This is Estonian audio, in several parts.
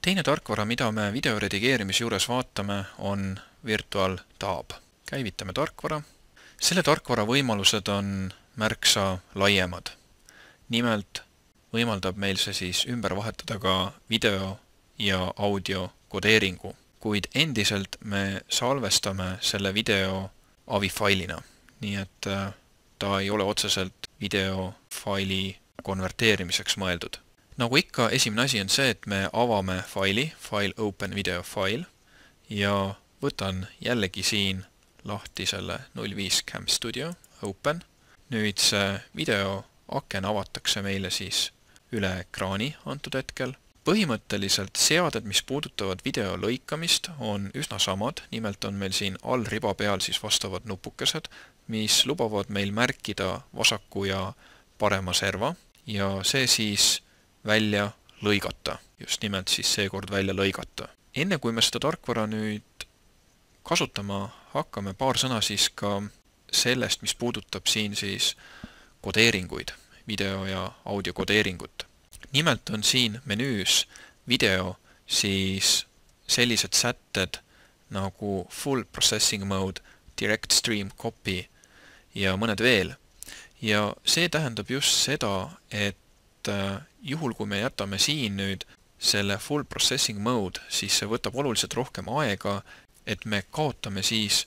Teine tarkvara, mida me video redigeerimise juures vaatame, on VirtualTab. Käivitame tarkvara. Selle tarkvara võimalused on märksa laiemad. Nimelt võimaldab meil see siis ümber vahetada ka video ja audio kodeeringu, kuid endiselt me salvestame selle video AVI-failina, nii et ta ei ole otseselt videofaili konverteerimiseks mõeldud. Nagu ikka, esimene asi on see, et me avame faili, File Open Video File, ja võtan jällegi siin lahti selle 05 Cam Studio Open. Nüüd see video aken avatakse meile siis üle ekraani antud hetkel. Põhimõtteliselt seaded, mis puudutavad video lõikamist, on üsna samad. Nimelt on meil siin all riba peal siis vastavad nupukesed, mis lubavad meil märkida vasaku ja parema serva ja see siis välja lõigata. Just nimelt siis seekord välja lõigata. Enne kui me seda tarkvara nüüd kasutama hakkame, paar sõna siis ka sellest, mis puudutab siin siis kodeeringuid, video ja audio kodeeringut. Nimelt on siin menüüs video siis sellised sätted nagu Full Processing Mode, Direct Stream Copy ja mõned veel. Ja see tähendab just seda, et juhul kui me jätame siin nüüd selle Full Processing Mode, siis see võtab oluliselt rohkem aega, et me kaotame siis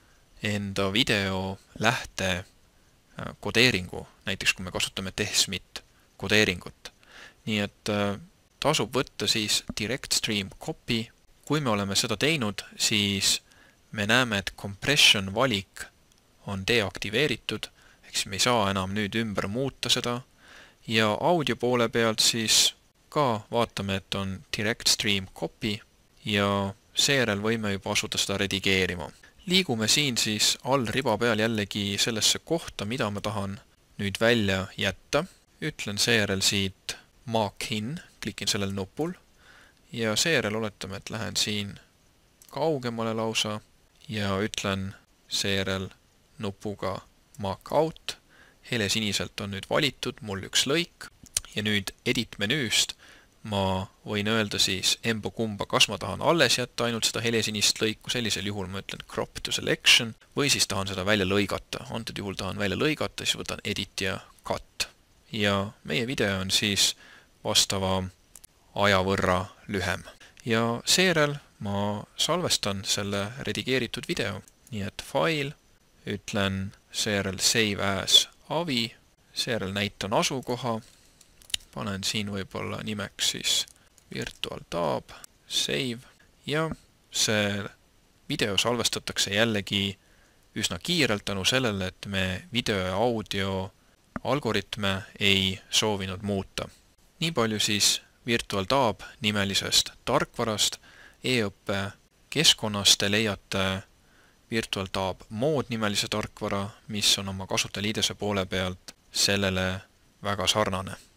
enda video lähte kodeeringu, näiteks kui me kasutame Desmit kodeeringut. Nii et tasub võtta siis Direct Stream Copy. Kui me oleme seda teinud, siis me näeme, et compression valik on deaktiveeritud, eks me ei saa enam nüüd ümber muuta seda. Ja audio poole pealt siis ka vaatame, et on Direct Stream Copy ja seejärel võime juba asuda seda redigeerima. Liigume siin siis all riba peal jällegi sellesse kohta, mida ma tahan nüüd välja jätta. Ütlen seejärel siit Mark in, klikin sellel nupul ja seejärel oletame, et lähen siin kaugemale lausa ja ütlen seejärel nupuga Mark out. Helesiniselt on nüüd valitud mul üks lõik ja nüüd edit menüüst ma võin öelda siis emba-kumba, kas ma tahan alles jätta ainult seda helesinist lõiku, sellisel juhul ma ütlen crop to selection või siis tahan seda välja lõigata. Antud juhul tahan välja lõigata, siis võtan edit ja cut. Ja meie video on siis vastava aja võrra lühem. Ja seejärel ma salvestan selle redigeeritud video. Nii et file, ütlen seejärel save as AVI, seejärel näitan asukoha, panen siin võib-olla nimeks siis VirtualTab, save ja see video salvestatakse jällegi üsna kiirelt tänu sellele, et me video ja audio algoritme ei soovinud muuta. Nii palju siis VirtualTab nimelisest tarkvarast. E-õppe keskkonnas te leiate VirtualTab Mode nimelise tarkvara, mis on oma kasutajaliidese poole pealt sellele väga sarnane.